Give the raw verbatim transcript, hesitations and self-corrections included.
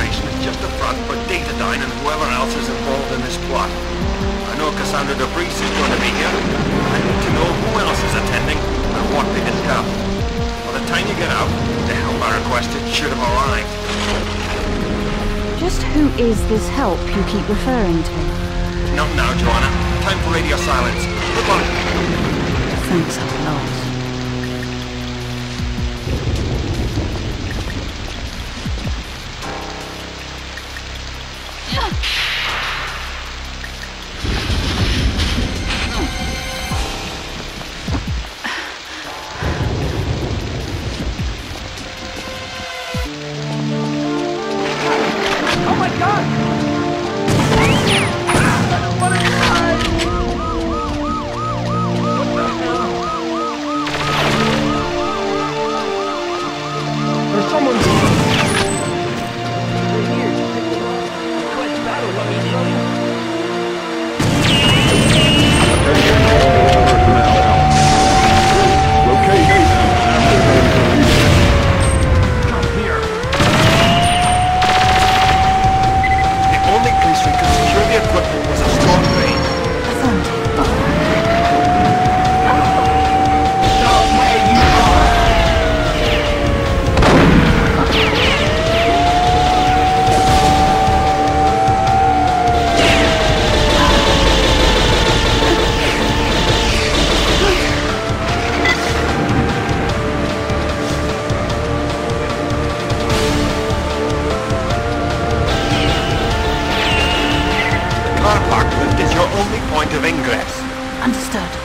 operation is just a front for Datadyne and whoever else is involved in this plot. I know Cassandra DeVries is going to be here. I need to know who else is attending and what they discuss. By the time you get out, the help I requested should have arrived. Just who is this help you keep referring to? Not now, Joanna. Time for radio silence. Good luck. Thanks a lot. Of ingress. Understood.